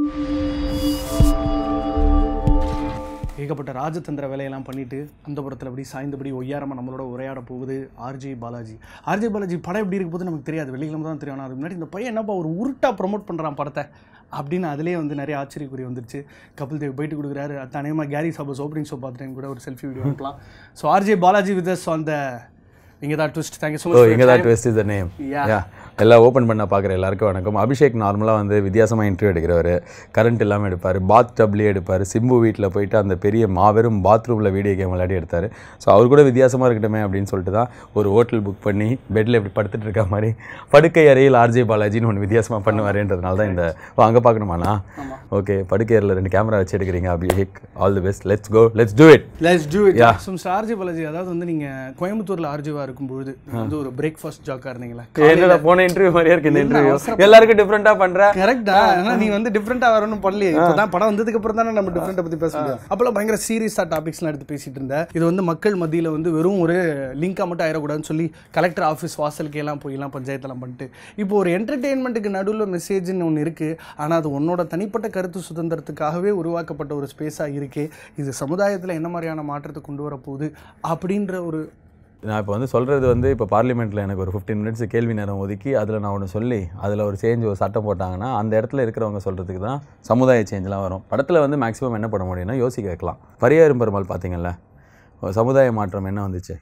ஏகப்பட்ட ராஜதந்திர வேலையெல்லாம் பண்ணிட்டு அந்த புறத்தில் அப்படி சாய்ந்தபடி ஒய்யாரமாக நம்மளோட உரையாட போகுது ஆர்ஜே பாலாஜி. ஆர்ஜே பாலாஜி படம் எப்படி இருக்க போது நமக்கு தெரியாது, வெள்ளிக்கிழமை தான் தெரியும். ஆனால் அதுக்கு முன்னாடி இந்த பையன் என்னப்பா ஒரு உருட்டாக ப்ரொமோட் பண்ணுறான் படத்தை அப்படின்னு அதிலே வந்து நிறைய ஆச்சரியக்குறி வந்துருச்சு. கபில் தேவ் போயிட்டு கொடுக்குறாரு. அது அநேகமாக கேரி சாபஸ் ஓப்பனிங் ஷோ பார்த்துட்டேன் கூட ஒரு செல்ஃபி வீடியோ எடுக்கலாம். So RJ Balaji with us on the Ingadhan Twistu. Thank you so much. Oh, Ingadhan Twistu is the name. Yeah. எல்லாம் ஓப்பன் பண்ண பார்க்குற எல்லாருக்கும் வணக்கம். அபிஷேக் நார்மலாக வந்து வித்தியாசமாக இன்டர்வியூ எடுக்கிறவர், கரண்ட் இல்லாமல் எடுப்பார், பாத் டப்லேயே எடுப்பார், சிம்பு வீட்டில் போயிட்டு அந்த பெரிய மாபெரும் பாத்ரூமில் வீடியோ கேம் விளையாடி எடுத்தார். ஸோ அவர் கூட வித்தியாசமாக இருக்கட்டுமே அப்படின்னு சொல்லிட்டு தான் ஒரு ஹோட்டல் புக் பண்ணி பெட்டில் இப்படி படுத்துட்டு இருக்க மாதிரி படுக்கை அறையில் ஆர்ஜே பாலாஜின்னு ஒன்று வித்தியாசமாக பண்ணுவாருன்றதுனால தான் இந்த அங்கே பார்க்கணுமாண்ணா? ஓகே, படுக்கை அறையில் 2 கேமரா வச்சு எடுக்கிறீங்க Abhishek. All the best. Let's go, let's do it. Yeah. So RJ Balaji, அதாவது வந்து நீங்கள் கோயம்புத்தூரில் ஆர்ஜேவாக இருக்கும்பொழுது வந்து ஒரு பிரேக்ஃபாஸ்ட் ஜாக்காக இருந்தீங்களா? என்னோட போன இன்டர்வியூ மாதிரியே இருக்கு இந்த இன்டர்வியூ. எல்லாருக்கும் டிஃபரெண்டா பண்ற. கரெக்டா? ஆனா நீ வந்து டிஃபரெண்டா வரணும் பண்ணலையே. இப்பதான் படம் வந்ததுக்கு அப்புறம் தானே நம்ம டிஃபரெண்டா பத்தி பேச முடியும். அப்பெல்லாம் பயங்கர சீரியஸா டாபிக்ஸ்லாம் எடுத்து பேசிட்டு இருந்தேன். இது வந்து மக்கள் மத்தியில வந்து வெறும் ஒரு லிங்கா மட்டும் ஆயிடக்கூடாதுன்னு சொல்லி கலெக்டர் ஆஃபீஸ் வாசலுக்கு எல்லாம் போயெல்லாம் பஞ்சாயத்தெல்லாம் பண்ணிட்டு இப்போ ஒரு என்டர்டெயின்மெண்ட்டுக்கு நடுவில் மெசேஜ்னு ஒன்று இருக்கு. ஆனால் அது உன்னோட தனிப்பட்ட கருத்து சுதந்திரத்துக்காகவே உருவாக்கப்பட்ட ஒரு ஸ்பேஸா இருக்கே. இது சமுதாயத்தில் என்ன மாதிரியான மாற்றத்தை கொண்டு வர போகுது அப்படின்ற ஒரு நான் இப்போ வந்து சொல்கிறது வந்து இப்போ பார்லிமெண்ட்டில் எனக்கு ஒரு 15 மினிட்ஸ் கேள்வி நேரம் ஒதுக்கி அதில் நான் ஒன்று சொல்லி அதில் ஒரு சேஞ்ச் ஒரு சட்டம் போட்டாங்கன்னா அந்த இடத்துல இருக்கிறவங்க சொல்கிறதுக்கு தான் சமுதாய சேஞ்செலாம் வரும். படத்தில் வந்து மேக்ஸிமம் என்ன பண்ண முடியும்னா யோசிக்க வைக்கலாம். பரியாரும் பெருமாள் பார்த்தீங்கல்ல, சமுதாய மாற்றம் என்ன வந்துச்சு,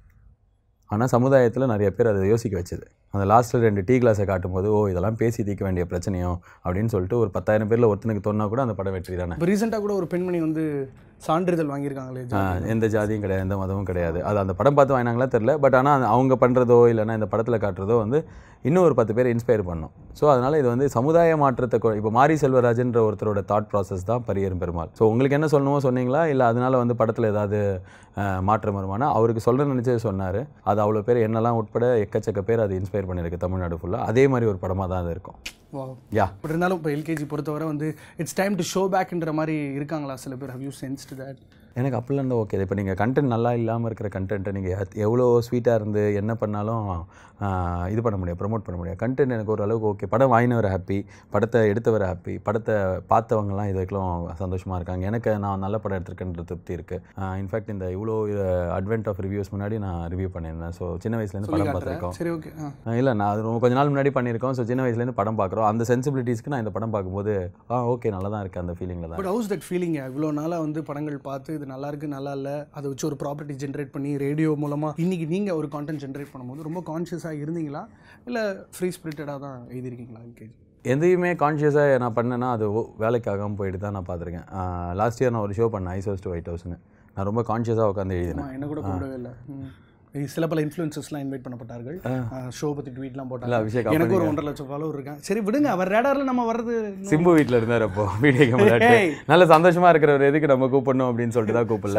ஆனால் சமுதாயத்தில் நிறைய பேர் அதை யோசிக்க வச்சுது. அந்த லாஸ்ட்டில் 2 டீ கிளாஸை காட்டும்போது ஓ இதெல்லாம் பேசி தீர்க்க வேண்டிய பிரச்சனையோ அப்படின்னு சொல்லிட்டு ஒரு 10,000 பேரில் ஒருத்தனுக்கு தோணா கூட அந்த படம் வெற்றி தானே. இப்போ ரீசெண்டாக கூட ஒரு பெண்மணி வந்து சான்றிதழ் வாங்கியிருக்காங்களே. எந்த ஜாதியும் கிடையாது, எந்த மதமும் கிடையாது. அது அந்த படம் பார்த்து வாங்கினாங்களா தெரில. பட் ஆனால் அவங்க பண்ணுறதோ இல்லைனா இந்த படத்தில் காட்டுறதோ வந்து இன்னும் ஒரு 10 பேர் இன்ஸ்பயர் பண்ணும். ஸோ அதனால் இது வந்து சமுதாய மாற்றத்தை இப்போ மாரி செல்வராஜன்ற ஒருத்தரோட தாட் ப்ராசஸ் தான் பரியரும் பெருமாள். ஸோ உங்களுக்கு என்ன சொல்லணுமோ சொன்னீங்களா, இல்லை அதனால் வந்து படத்தில் ஏதாவது மாற்றம் வருமானா? அவருக்கு சொல்ல நினச்சது சொன்னார். அது அவ்வளோ பேர் என்னெல்லாம் உட்பட எக்கச்சக்க பேர் அது இன்ஸ்பயர் பண்ணியிருக்கு தமிழ்நாடு ஃபுல்லாக. அதே மாதிரி ஒரு படமாக தான் அது இருக்கும். யா. பட் இருந்தாலும் இப்போ எல்கேஜி பொறுத்தவரை வந்து இட்ஸ் டைம் டு ஷோ பேக்ன்ற மாதிரி இருக்காங்களா சில பேர்? How you sensed that? எனக்கு அப்படிலாம் இருந்தால் ஓகே. இப்போ நீங்கள் கண்டென்ட் நல்லா இல்லாமல் இருக்கிற கண்டென்ட்டை நீங்கள் எவ்வளோ ஸ்வீட்டாக இருந்து என்ன பண்ணாலும் இது பண்ண முடியாது, ப்ரொமோட் பண்ண முடியாது. கண்டென்ட் எனக்கு ஓரளவுக்கு ஓகே. படம் வாங்கினவர் ஹாப்பி, படத்தை எடுத்தவர் ஹாப்பி, படத்தை பார்த்தவங்கலாம் இது வரைக்கும் சந்தோஷமாக இருக்காங்க. எனக்கு நான் நல்ல படம் எடுத்திருக்கேன்ற திருப்தி இருக்குது. இன்ஃபேக்ட் இந்த இவ்வளோ அட்வென்ட் ஆஃப் ரிவ்யூஸ் முன்னாடி நான் ரிவ்யூ பண்ணியிருந்தேன். ஸோ சின்ன வயசுலேருந்து படம் பார்த்துருக்கோம். சரி, ஓகே. இல்லை, நான் அது கொஞ்ச நாள் முன்னாடி பண்ணியிருக்கோம். ஸோ சின்ன வயசுலேருந்து படம் பார்க்குறோம். அந்த சென்சிபிலிட்டிஸ்க்கு நான் இந்த படம் பார்க்கும்போது ஓகே நல்லா தான் இருக்குது அந்த ஃபீலிங்கில் தான். But how's that feeling? இவ்வளோ நாளாக வந்து படங்கள் பார்த்து இது நல்லா இருக்குது நல்லா இல்லை, அதை வச்சு ஒரு ப்ராப்பர்ட்டி ஜென்ரேட் பண்ணி ரேடியோ மூலமாக இன்றைக்கி நீங்கள் ஒரு கான்டென்ட் ஜென்ரேட் பண்ணும்போது ரொம்ப கான்ஷியஸாக இருந்தீங்களா, இல்லை ஃப்ரீ ஸ்பிரிட்டடாக தான் எழுதிருக்கீங்களா? எல்கேஜி எதையுமே கான்ஷியஸாக நான் பண்ணேன்னா அது வேலைக்காகாமல் போயிட்டு தான் நான் பார்த்துருக்கேன். லாஸ்ட் இயர் நான் ஒரு ஷோ பண்ணேன், ஐஸ் ஹவுஸ் டு ஒயிட் ஹவுஸ்னு. நான் ரொம்ப கான்ஷியஸாக உட்காந்து எழுதினேன். என்ன கூட கூடவே இல்லை. சில பல இன்ஃப்ளூயன்சர்ஸ்லாம் இன்வைட் பண்ணப்பட்டார்கள். ஷோ பற்றி ட்வீட்லாம் போட்டாங்க. அபிஷேக் எனக்கு ஒரு 1.5 லட்சம் ஃபாலோவர் இருக்காங்க. சரி விடுங்க, அவர் ரேடாரில் நம்ம வர்றது. சிம்பு வீட்டில் இருந்தார் அப்போ வீடியோ கேம் விளையாட்டு. நல்ல சந்தோஷமாக இருக்கிறவர் எதுக்கு நம்ம கூப்பிடணும் அப்படின்னு சொல்லிட்டு தான் கூப்பிடல.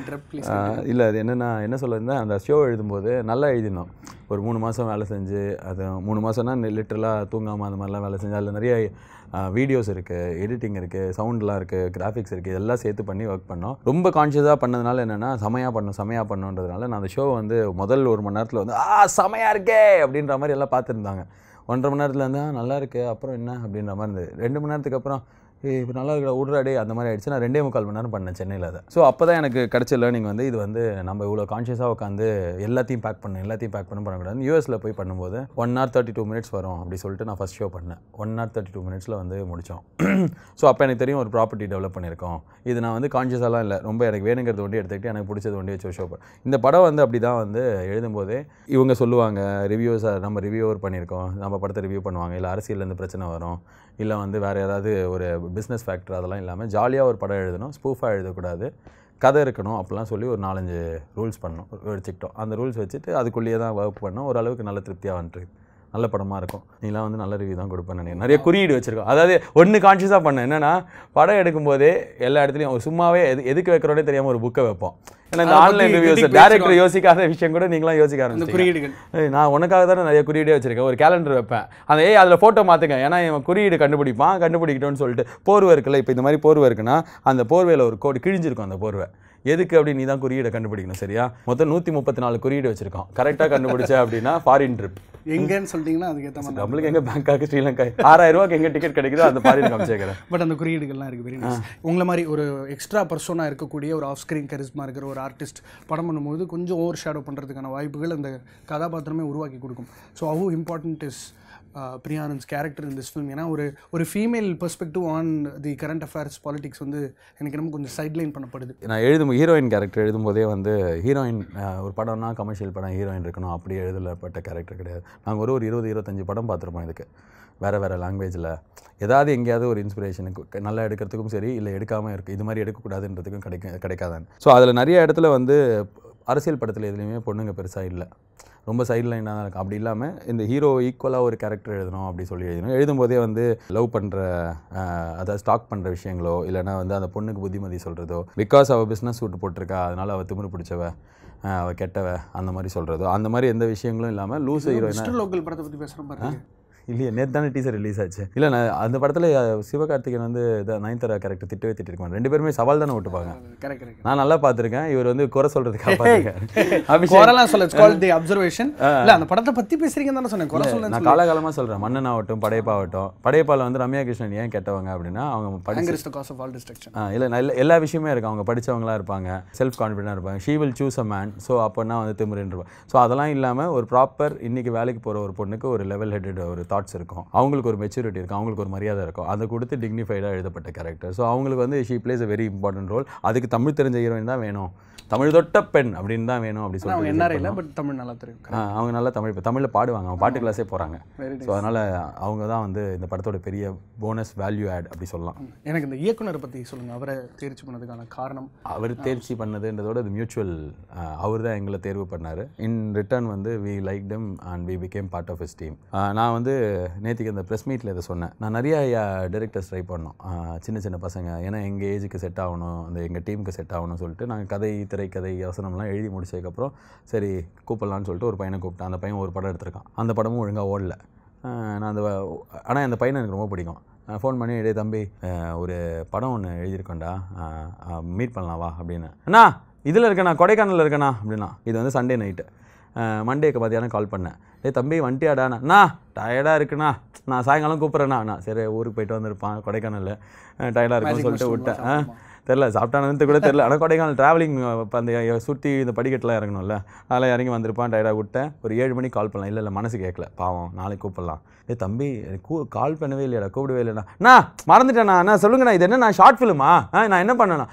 இல்லை, அது என்ன சொல்லியிருந்தேன், அந்த ஷோ எழுதும்போது நல்லா எழுதினோம். ஒரு 3 மாதம் வேலை செஞ்சு, அது 3 மாதம்னா லிட்டரலாக தூங்காமல் அந்த மாதிரிலாம் வேலை செஞ்சு அதில் நிறைய வீடியோஸ் இருக்குது, எடிட்டிங் இருக்குது, சவுண்ட்லாம் இருக்குது, கிராஃபிக்ஸ் இருக்குது, இதெல்லாம் சேர்த்து பண்ணி ஒர்க் பண்ணோம். ரொம்ப கான்ஷியஸாக பண்ணதுனால என்னென்னா செமையாக பண்ணுன்றதுனால நான் அந்த ஷோ வந்து முதல் 1 மணி நேரத்தில் வந்து செமையாக இருக்கே அப்படின்ற மாதிரி எல்லாம் பார்த்துருந்தாங்க. 1.5 மணி நேரத்தில் வந்து நல்லா இருக்குது, அப்புறம் என்ன அப்படின்ற மாதிரி இருந்தது. 2 மணி நேரத்துக்கு அப்புறம் இப்போ நல்லா இருக்கிற விட்றாடே அந்த மாதிரி ஆகிடுச்சு. நான் 2.25 மணி நேரம் பண்ணேன் சென்னையில் அதை. ஸோ அப்போ தான் எனக்கு கிடச்ச லேர்னிங் வந்து இது வந்து நம்ம இவ்வளோ கான்ஷியஸாக உட்காந்து எல்லாத்தையும் பேக் பண்ணக்கூடாது. யூஎஸில் போய் பண்ணும்போது 1 hour 32 minutes வரும் அப்படி சொல்லிட்டு நான் ஃபஸ்ட் ஷோ பண்ணேன். 1 hour 32 minutesல வந்து முடித்தோம். ஸோ அப்போ எனக்கு தெரியும் ஒரு ப்ராப்பர்ட்டி டெவலப் பண்ணியிருக்கோம். இது நான் வந்து கான்ஷியஸாலாம் இல்லை, ரொம்ப எனக்கு வேணுங்கிறது ஒண்டி எடுத்துக்கிட்டு எனக்கு பிடிச்சது ஒண்டி வச்சு ஷோ பண்ணேன். இந்த படம் வந்து அப்படி தான் வந்து எழுதும்போதே இவங்க சொல்லுவாங்க, நம்ம ரிவ்யூவர் பண்ணியிருக்கோம், நம்ம படத்தை ரிவ்யூ பண்ணுவாங்க, இல்லை அரசியலேருந்து பிரச்சனை வரும், இல்லை வந்து வேறு ஏதாவது ஒரு பிஸ்னஸ் ஃபேக்டர், அதெல்லாம் இல்லாமல் ஜாலியாக ஒரு படம் எழுதணும், ஸ்பூஃபாக எழுதக்கூடாது, கதை இருக்கணும் அப்படிலாம் சொல்லி ஒரு 4-5 ரூல்ஸ் பண்ணோம், வச்சுக்கிட்டோம். அந்த ரூல்ஸ் வச்சுட்டு அதுக்குள்ளேயே தான் ஒர்க் பண்ணோம். ஓரளவுக்கு நல்ல திருப்தியாக வந்துட்டு நல்ல படமாக இருக்கும். நீலாம் வந்து நல்ல ரிவ்யூ தான் கொடுப்பேன். நிறைய குறியீடு வச்சுருக்கோம். அதாவது ஒன்று கான்ஷியஸாக பண்ணேன், என்னென்னா படம் எடுக்கும்போதே எல்லா இடத்துலையும் சும்மாவே எதுக்கு வைக்கிறோடே தெரியாமல் ஒரு புக்கை வைப்போம். ஏன்னா இந்த ஆன்லைன் ரிவ்யூஸ் டேரக்டர் யோசிக்காத விஷயம் கூட நீங்களாம் யோசிக்க ஆரம்பிச்சிருக்கீங்க. நான் உனக்காக தானே நிறைய குறியீடே வச்சிருக்கேன். ஒரு கேலண்டர் வைப்பேன், அந்த அதில் ஃபோட்டோ மாற்றுங்க, ஏன்னா இவன் குறியீடு கண்டுபிடிக்கட்டும்னு சொல்லிட்டு. போர்வை இருக்குல்ல, இப்போ இந்த மாதிரி போர்வை இருக்குன்னா அந்த போர்வையில் ஒரு கோடு கிழிஞ்சிருக்கும். அந்த போர்வை எதுக்கு அப்படி நீ தான் குறியீடை கண்டுபிடிக்கணும் சரியா மொத்தம் 134 குறியீடு வச்சிருக்கோம் கரெக்டாக கண்டுபிடிச்ச அப்படின்னா ஃபாரின் ட்ரிப் எங்கன்னு சொல்லிட்டீங்கன்னா அதுக்கேற்ற மாதிரி நம்மளுக்கு எங்கே பேங்காக்கு ஸ்ரீலங்கா 6000 ரூபாய்க்கு எங்கே டிக்கெட் கிடைக்குதோ அந்த ஃபாரின் காமிச்சேக்கிறேன் பட் அந்த குறியீடுகள்லாம் இருக்குது வெரி நைஸ் உங்களை மாதிரி ஒரு எக்ஸ்ட்ரா பர்சனாக இருக்கக்கூடிய ஒரு ஆஃப் ஸ்க்ரீன் கரிஸ்மா இருக்கிற ஒரு ஆர்டிஸ்ட் படம் பண்ணும்போது கொஞ்சம் ஓவர் ஷேடோ பண்ணுறதுக்கான வாய்ப்புகள் அந்த கதாபாத்திரமே உருவாக்கி கொடுக்கும் so how important is Priyanand's character in this film ஏன்னா ஒரு female perspective on the current affairs politics வந்து எனக்கு ரொம்ப கொஞ்சம் சைட்லைன் பண்ணப்படுது நான் ஹீரோயின் கேரக்டர் எழுதும்போதே வந்து ஹீரோயின் ஒரு படம்னா கமர்ஷியல் படம் ஹீரோயின் இருக்கணும் அப்படி எழுதப்பட்ட கேரக்டர் கிடையாது நாங்கள் ஒரு 20-25 படம் பார்த்துருப்போம் இதுக்கு வேறு லாங்குவேஜில் ஏதாவது எங்கேயாவது ஒரு இன்ஸ்பிரேஷனுக்கு நல்லா எடுக்கிறதுக்கும் சரி இல்லை எடுக்காமல் இருக்குது இது மாதிரி எடுக்கக்கூடாதுன்றதுக்கும் கிடைக்காதான் ஸோ அதில் நிறைய இடத்துல வந்து அரசியல் படத்தில் எதுலேயுமே பொண்ணுங்க பெருசாக இல்லை ரொம்ப சைட் லைனாக தான் இருக்கும் அப்படி இல்லாமல் இந்த ஹீரோ ஈக்குவலாக ஒரு கேரக்டர் எழுதணும் அப்படி சொல்லி எழுதும்போதே வந்து லவ் பண்ணுற அதாவது ஸ்டாக் பண்ணுற விஷயங்களோ இல்லைனா வந்து அந்த பொண்ணுக்கு புத்திமதி சொல்கிறதோ பிகாஸ் அவள் பிஸ்னஸ் சூட் போட்டிருக்கா அதனால் அவள் திமிரு பிடிச்சவ அவள் கெட்டவ அந்த மாதிரி சொல்கிறதோ அந்த மாதிரி எந்த விஷயங்களும் இல்லாமல் லூஸ் ஹீரோயினா லோக்கல் படத்தை பற்றி பேசுகிறோம் பாருங்க இல்லையே நேற்று தானே டீசர் ரிலீஸ் ஆச்சு இல்லை நான் அந்த படத்தில் சிவகார்த்திகேயன் வந்து நயன்தாரா கேரக்டர் திட்டவே திட்டிருக்கேன் 2 பேருமே சவால் தானே விட்டுப்பாங்க நான் நல்லா பார்த்துருக்கேன் இவர் வந்து குறை சொல்கிறதுக்காக அந்த படத்தை பற்றி பேசுறீங்கன்னு தானே சொன்னேன் குறை சொல்ல நான் காலகாலமாக சொல்கிறேன் மன்னன் ஆகட்டும் படையப்பாகட்டும் படையப்பாவில் வந்து ரம்யா கிருஷ்ணன் ஏன் கெட்டவங்க அப்படின்னா அவங்க இல்லை எல்லா விஷயமே இருக்குது அவங்க படித்தவங்களாக இருப்பாங்க செல்ஃப் கான்ஃபிடென்ட்டாக இருப்பாங்க she will choose a man so அப்போனா வந்து திமிருன்றாங்க ஸோ அதெல்லாம் இல்லாமல் ஒரு ப்ராப்பர் இன்றைக்கி வேலைக்கு போகிற ஒரு பொண்ணுக்கு ஒரு லெவல் ஹெட்டட் ஒரு தாட்ஸ் இருக்கும் அவங்களுக்கு ஒரு மெச்சூரிட்டி இருக்கும் அவங்களுக்கு ஒரு மரியாதை இருக்கும் அதை கொடுத்து டிக்னிஃபைடாக எழுதப்பட்ட கேரக்டர் ஸோ அவங்களுக்கு வந்து she plays a very important role அதுக்கு தமிழ் தெரிஞ்ச ஹீரோயின் தான் வேணும் தமிழ் தொட்ட பெண் அப்படின்னு தான் வேணும் அப்படி சொல்லி என்ன பட் தமிழ் நல்லா தெரியும் அவங்க நல்லா தமிழில் பாடுவாங்க அவங்க பாட்டு கிளாஸே போகிறாங்க ஸோ அதனால் அவங்க தான் வந்து இந்த படத்தோட பெரிய போனஸ் வேல்யூ ஆட் அப்படி சொல்லலாம் எனக்கு இந்த இயக்குனரை பற்றி சொல்லுங்கள் அவரை தேர்ச்சி பண்ணதுக்கான காரணம் அவர் தேர்ச்சி பண்ணதுன்றதோட அது மியூச்சுவல் அவர் தான் எங்களை தேர்வு பண்ணார் இன் ரிட்டர்ன் வந்து we like them and we became part of his team நான் வந்து நேற்றுக்கு இந்த ப்ரெஸ் மீட்டில் இதை சொன்னேன் நான் நிறைய டைரக்டர்ஸ் ட்ரை பண்ணோம் சின்ன பசங்க ஏன்னா எங்கள் ஏஜுக்கு செட் ஆகணும் அந்த எங்கள் டீமுக்கு செட் ஆகணும்னு சொல்லிட்டு நாங்கள் திரைக்கதை யோசனம்லாம் எழுதி முடிச்சதுக்கப்புறம் சரி கூப்பிடலான்னு சொல்லிட்டு ஒரு பையனை கூப்பிட்டேன் அந்த பையன் ஒரு படம் எடுத்திருக்கான் அந்த படமும் ஒழுங்காக ஓடல நான் ஆனால் அந்த பையனை எனக்கு ரொம்ப பிடிக்கும் ஃபோன் பண்ணி டே தம்பி ஒரு படம் ஒன்று எழுதியிருக்கோண்டா மீட் பண்ணலாம் வா அப்படின்னு அண்ணா இதில் இருக்கேண்ணா கொடைக்கானலில் இருக்கேண்ணா அப்படின்னா இது வந்து சண்டே நைட்டு மண்டேக்கு மத்தியானம் கால் பண்ணேன் தம்பி வண்டியாடாண்ணா டயர்டாக இருக்குண்ணா நான் சாயங்காலம் கூப்பிட்றேண்ணா சரி ஊருக்கு போயிட்டு வந்திருப்பான் கொடைக்கானலில் டயர்டாக இருக்குன்னு சொல்லிட்டு விட்டேன் தெரில சாப்பிட்டானு கூட தெரில ஆனால் கொடைக்கானல் ட்ராவலிங் இப்போ அந்த சுற்றி இந்த படிக்கட்டெலாம் இறங்கணும்ல அதெல்லாம் இறங்கி வந்திருப்பான் டயர்டாக விட்டேன் ஒரு 7 மணிக்கு கால் பண்ணலாம் இல்லை மனசு கேட்கல பாவம் நாளைக்கு கூப்பிடலாம் தம்பி கால் பண்ணவே இல்லையாடா கூப்பிடவே இல்லைண்ணா மறந்துட்டேண்ணா சொல்லுங்கண்ணா இது என்ன நான் ஷார்ட் ஃபிலிமா நான் என்ன பண்ணேண்ணா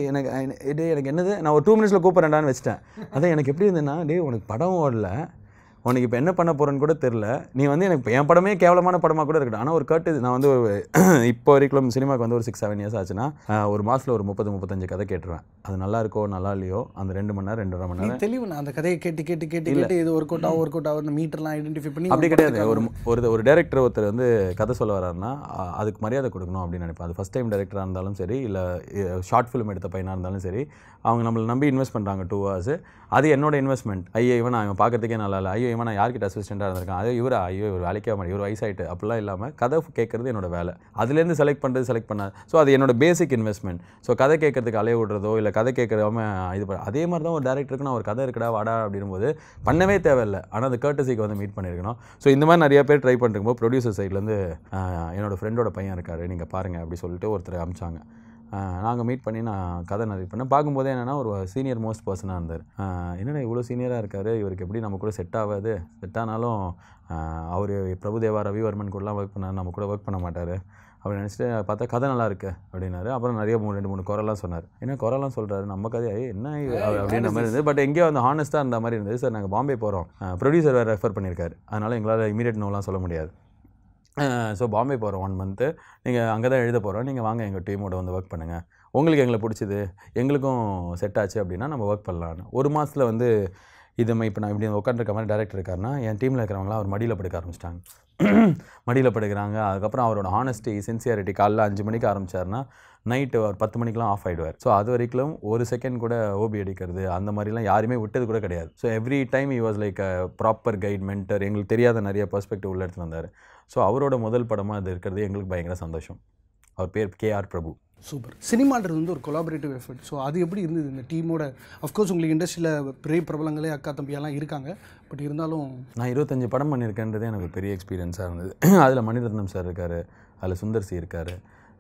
எனக்கு என்னது நான் ஒரு 2 மினிட்ஸில் கூப்பிட்றேன்டான்னு வச்சிட்டேன் அதான் எனக்கு எப்படி இருந்ததுன்னா உனக்கு படம் ஓடல உனக்கு இப்போ என்ன பண்ண போகிறேன்னு கூட தெரில நீ வந்து எனக்கு என் படமே கேவலமான படமாக கூட இருக்கட்டும் ஆனால் ஒரு நான் வந்து ஒரு இப்போ வரைக்கும் சினிமாவுக்கு வந்து ஒரு 6-7 இயர்ஸ் ஆச்சுன்னா ஒரு மாதத்தில் ஒரு 30-35 கதை கேட்டுருவேன் அது நல்லா இருக்கோ நல்லா இல்லையோ அந்த 2 மணி நேரம் 2.5 மணி நேரம் தெளிவு நான் அந்த கதையை கேட்டு இது ஒர்க் அவுட் ஆகும் மீட்டர்லாம் ஐடென்டிஃபை பண்ணி அப்படி கிடையாது ஒரு டைரக்டர் ஒருத்தர் வந்து கதை சொல்ல வர்றாருன்னா அதுக்கு மரியாதை கொடுக்கணும் அப்படின்னு நினைப்பேன் அது ஃபஸ்ட் டைம் டைரக்டராக இருந்தாலும் சரி இல்லை ஷார்ட் ஃபிலிம் எடுத்த பையனாக இருந்தாலும் சரி அவங்க நம்மளை நம்பி இன்வெஸ்ட் பண்ணுறாங்க 2 hours அது என்னோட இன்வெஸ்ட்மெண்ட் இவன் நான் பார்க்கறதுக்கே நல்லா இல்லை இவன் நான் யார்கிட்ட அசிஸ்டண்ட்டாக இருந்திருக்கான் இவர் வேலைக்கே மாட்டேன் இவர் வயசாயிட்டு அப்படிலாம் இல்லாமல் கதை கேட்குறது என்னோட வேலை அதுலேருந்து செலக்ட் பண்ணாது ஸோ அது என்னோட பேசிக் இன்வெஸ்ட்மெண்ட் ஸோ கதை கேட்கறதுக்கு அலைய விடுறதோ இல்லை கதை கேட்குறவங்க அதே மாதிரி தான் ஒரு டேரக்டருக்கு நான் ஒரு கதை இருக்கடா வாடா அப்படின்போது பண்ணவே தேவையில்லை ஆனால் அந்த கர்ட்டசிக்கு வந்து மீட் பண்ணியிருக்கணும் ஸோ இந்த மாதிரி நிறைய பேர் ட்ரை பண்ணிருக்கும்போது ப்ரொடியூசர் சைட்லேருந்து என்னோட ஃப்ரெண்டோட பையன் இருக்காரு நீங்கள் பாருங்கள் அப்படி சொல்லிட்டு ஒருத்தர் அமிச்சாங்க நாங்கள் மீட் பண்ணி நான் கதை நிறைய பண்ணேன் பார்க்கும்போதே என்னென்னா ஒரு சீனியர் மோஸ்ட் பர்சனாக இருந்தார் என்னென்னா இவ்வளோ சீனியராக இருக்கார் இவருக்கு எப்படி நம்ம கூட செட் ஆகாது செட் ஆனாலும் அவர் பிரபுதேவா ரவிவர்மன் கூடலாம் ஒர்க் பண்ணார் நம்ம கூட ஒர்க் பண்ண மாட்டார் அப்படி நினச்சிட்டு பார்த்தா கதை நல்லா இருக்கு அப்படின்னாரு அப்புறம் நிறைய 2-3 குறைலாம் சொன்னார் என்ன குறைலாம் சொல்கிறாரு நம்ம கதையை என்ன அப்படின்ற மாதிரி இருந்தது பட் எங்கேயோ அந்த ஹானஸ்ட்டாக இருந்த மாதிரி இருந்தது சார் நாங்கள் பாம்பே போகிறோம் ப்ரொடியூசர் வேறு ரெஃபர் பண்ணியிருக்காரு அதனால் எங்களால் இமீடியட் நோலாம் சொல்ல முடியாது ஸோ பாம்பே போகிறோம் 1 மந்த்து நீங்கள் அங்கே தான் எழுத போகிறோம் நீங்கள் வாங்க எங்கள் டீமோட வந்து ஒர்க் பண்ணுங்கள் உங்களுக்கு எங்களை பிடிச்சிது எங்களுக்கும் செட் ஆச்சு அப்படின்னா நம்ம ஒர்க் பண்ணலான்னு 1 மாதத்தில் வந்து இது இப்போ நான் இப்படி உட்காந்துருக்க மாதிரி டேரக்டர் இருக்காருன்னா என் டீமில் இருக்கிறவங்களாம் அவர் மடியில் படுக்க ஆரம்பிச்சிட்டாங்க மடியில் படுக்கிறாங்க அதுக்கப்புறம் அவரோட ஹானஸ்டி சின்சியாரிட்டி காலைல 5 மணிக்கு ஆரம்பித்தார்னா நைட்டு ஒரு 10 மணிக்கெலாம் ஆஃப் ஆகிடுவார் ஸோ அது வரைக்கும் ஒரு செகண்ட் கூட ஓபி அடிக்கிறது அந்த மாதிரிலாம் யாருமே விட்டது கூட கிடையாது so every time he was like a proper guide mentor எங்களுக்கு தெரியாத நிறைய பெர்ஸ்பெக்டிவ் உள்ள எடுத்துகிட்டு வந்தார் ஸோ அவரோட முதல் படமாக அது இருக்கிறது எங்களுக்கு பயங்கர சந்தோஷம் அவர் பேர் KR பிரபு சூப்பர். சினிமான்றது வந்து ஒரு கொலாபரேட்டிவ் எஃபர்ட். ஸோ அது எப்படி இருந்தது இந்த டீமோட? அஃப்கோர்ஸ் உங்களுக்கு இண்டஸ்ட்ரியில் பெரிய பிரபலங்களே அக்கா தம்பியெல்லாம் இருக்காங்க, பட் இருந்தாலும் நான் 25 படம் பண்ணியிருக்கேன்றது எனக்கு ஒரு பெரிய எக்ஸ்பீரியன்ஸாக இருந்தது. அதில் மணிரத்னம் சார் இருக்கார், அதில் சுந்தர் சி இருக்கார்,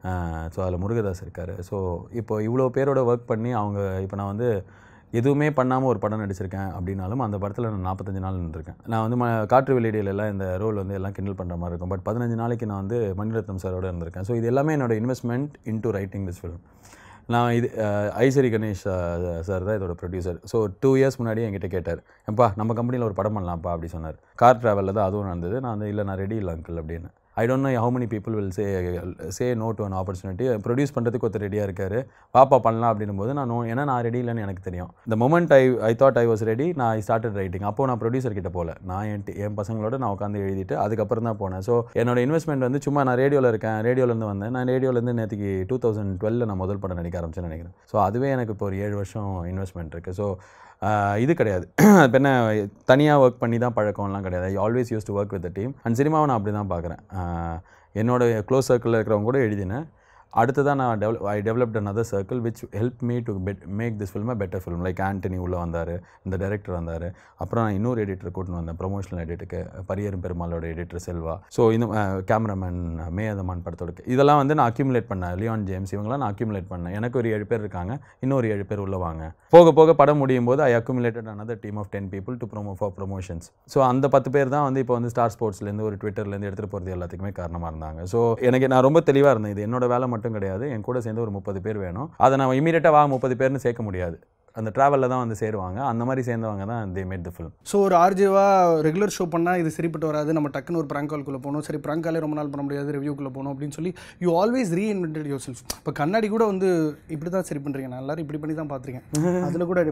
ஸோ அதில் முருகதாஸ் இருக்கார். ஸோ இப்போ இவ்வளோ பேரோட ஒர்க் பண்ணி அவங்க இப்போ நான் வந்து எதுவுமே பண்ணாமல் ஒரு படம் நடிச்சிருக்கேன் அப்படின்னாலும் அந்த படத்தில் நான் 45 நாள் இருந்திருக்கேன். நான் வந்து காற்று வெளியீடுலாம் இந்த ரோல் வந்து எல்லாம் கிண்டல் பண்ணுற மாதிரி இருக்கும். பட் 15 நாளைக்கு நான் வந்து மணிரத்னம் சாரோட இருந்திருக்கேன். ஸோ இது எல்லாமே என்னோட investment into writing this film. நான் இது ஐஸ்வரி கணேஷ் சார் தான் இதோட ப்ரொடியூசர். ஸோ 2 இயர்ஸ் முன்னாடி என்கிட்ட கேட்டார், எப்பா நம்ம கம்பெனியில் ஒரு படம் பண்ணலாம்ப்பா அப்படி சொன்னார். கார் ட்ராவலில் தான் அதுவும் நடந்தது. நான் வந்து இல்லை நான் ரெடி இல்லை அங்கிள் அப்படின்னு. I don't know how many people will say no to an opportunity. Produce பண்ணுறதுக்கு ஒருத்தர் ரெடியாக இருக்காரு, பாப்பா பண்ணலாம் அப்படின்னும் போது ஏன்னா நான் ரெடி இல்லைன்னு எனக்கு தெரியும். இந்த moment I thought I was ready, நான் ஐ ஸ்டார்டட் ரைட்டிங். அப்போ நான் ப்ரொடியூசர் கிட்ட போகல, நான் என் பசங்களோட நான் உட்காந்து எழுதிட்டு அதுக்கப்புறம் தான் போனேன். ஸோ என்னோட இன்வெஸ்ட்மெண்ட் வந்து சும்மா நான் ரேடியோவில் இருக்கேன், ரேடியோலேருந்து வந்தேன். நான் ரேடியோலேருந்து நேற்றுக்கு 2012 நான் முதல் படம் நடிக்க ஆரம்பிச்சேன்னு நினைக்கிறேன். ஸோ அதுவே எனக்கு இப்போ ஒரு 7 வருஷம் இன்வெஸ்ட்மெண்ட் இருக்குது. ஸோ இது கிடையாது, இப்போ என்ன தனியாக ஒர்க் பண்ணி தான் பழக்கம்லாம் கிடையாது. I always use to work with the team. And சினிமாவை நான் அப்படி தான் பார்க்குறேன். என்னோட க்ளோஸ் சர்க்கிளில் இருக்கிறவங்க கூட எழுதினேன். அடுத்ததான் நான் I developed another circle which helped me to make this film a better film. Like Antony உள்ளே வந்தார், இந்த டைரக்டர் வந்தார், அப்புறம் நான் இன்னொரு எடிட்டர் கூட்டின்னு வந்தேன் ப்ரொமோஷனல் எடிட்டுக்கு, பரியரும் பெருமாளோட எடிட்டர் செல்வா. ஸோ இந்த கேமராமேன் மேயதமான் படத்தோட இதெல்லாம் வந்து நான் அக்யூமுலேட் பண்ணேன். லியான் ஜேம்ஸ் இவங்களாம் நான் அக்யூமுலேட் பண்ணேன். எனக்கு ஒரு 7 பேர் இருக்காங்க, இன்னொரு 7 பேர் உள்ளே வாங்க. போக போக படம் முடியும் போது I accumulated another team of 10 people to for promotions. So அந்த 10 பேர் தான் வந்து இப்போ வந்து ஸ்டார் ஸ்போர்ட்ஸ்லேருந்து ஒரு ட்விட்டர்லேருந்து எடுத்துகிட்டு போகிறது எல்லாத்துக்குமே காரணமாக இருந்தாங்க. ஸோ எனக்கு நான் ரொம்ப தெளிவாக இருந்தேன், இது என்னோட வேலை மட்டும் கிடையாது, என் கூட சேர்ந்து ஒரு 30 பேர் வேணும். அதை நான் இமீடியட்டாக 30 பேர்னு சேர்க்க முடியாது, அந்த ட்ராவலில் தான் வந்து சேருவாங்க. அந்த மாதிரி சேர்ந்தவங்க தான் they made the film. So ஒரு ஆர்ஜேவா ரெகுலர் ஷோ பண்ணால் இது சரிப்பட்டு வராது, நம்ம டக்குன்னு ஒரு ப்ராங்க் கால்குள்ளே போகணும், சரி ப்ராங்க் காலே ரொம்ப நாள் பண்ண முடியாது, ரிவ்யூக்குள்ளே போகணும் அப்படின்னு சொல்லி you always reinvented yourself. இப்போ கண்ணாடி கூட வந்து இப்படி தான் சரி பண்ணுறீங்க, நான் எல்லாரும் இப்படி பண்ணி தான் பார்த்துருக்கேன். அதில் கூட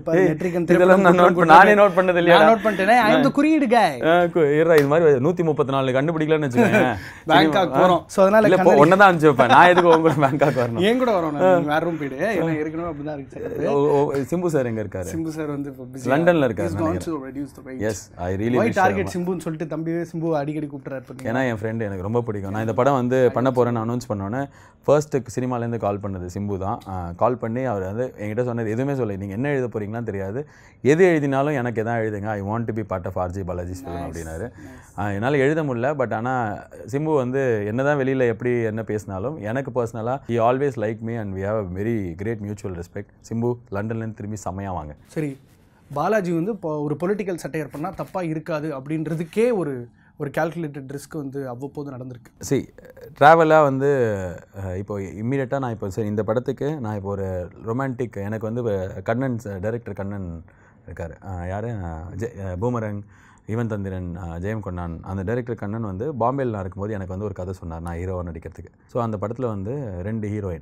நானே நோட் பண்ணது இல்லையா? நோட் பண்ணிட்டேன். அந்த குறியீடு காய் இது மாதிரி 134 கண்டுபிடிக்கலன்னு வச்சுக்கோங்க, பேங்காக் போகிறோம். ஸோ அதனால ஒன்று தான் அனுப்பிச்சு வைப்பேன். நான் எதுக்கு உங்களோட பேங்காக் வரணும்? ஏன் கூட வரோம், வேற ரூம் போயிடு, ஏன்னா ஏற்கனவே அப்படி தான் இருக்கு. சிம்பு சார் எங்க இருக்காரு? சிம்பு சார் வந்து லண்டன்ல இருக்காரு. Yes, I really why target சிம்புன்னு சொல்லிட்டு தம்பியே சிம்பு அடிக்கடி கூப்பிடுறாரு. ஏன்னா என் ஃப்ரெண்ட் எனக்கு ரொம்ப பிடிக்கும். நான் இந்த படம் வந்து பண்ண போறேன்னு அனௌன்ஸ் பண்ணோன்னே ஃபர்ஸ்ட்டு சினிமாலேருந்து கால் பண்ணது சிம்பு தான். கால் பண்ணி அவர் வந்து என்கிட்ட சொன்னது எதுவுமே சொல்ல, நீங்கள் என்ன எழுத போறீங்களான்னு தெரியாது, எது எழுதினாலும் எனக்கு எதாவது எழுதுங்க, I want to be part of RJ Balaji's film அப்படின்னாரு. என்னால் எழுத முடியல, பட் ஆனால் சிம்பு வந்து என்ன தான் வெளியில் எப்படி என்ன பேசினாலும் எனக்கு பர்சனலாக he always like me and we have a very great mutual respect. Simbu லண்டன்லேருந்து திரும்பி செம்மையாக வாங்க. சரி, பாலாஜி வந்து இப்போ ஒரு பொலிட்டிக்கல் சட்டையர் பண்ணால் தப்பாக இருக்காது அப்படின்றதுக்கே ஒரு கால்குலேட்டட் ரிஸ்க் வந்து அவ்வப்போது நடந்திருக்கு. சரி, ட்ராவலாக வந்து இப்போ இம்மீடியட்டாக நான் இப்போ சரி இந்த படத்துக்கு நான் இப்போ ஒரு ரொமான்டிக் எனக்கு வந்து கண்ணன் டைரக்டர் கண்ணன் இருக்கார், யார் பூமரங், ஈவன் தந்திரன், ஜெயம் கொண்டான், அந்த டைரக்டர் கண்ணன் வந்து பாம்பேயில் நான் இருக்கும்போது எனக்கு வந்து ஒரு கதை சொன்னார் நான் ஹீரோவாக நடிக்கிறதுக்கு. ஸோ அந்த படத்தில் வந்து 2 ஹீரோயின்.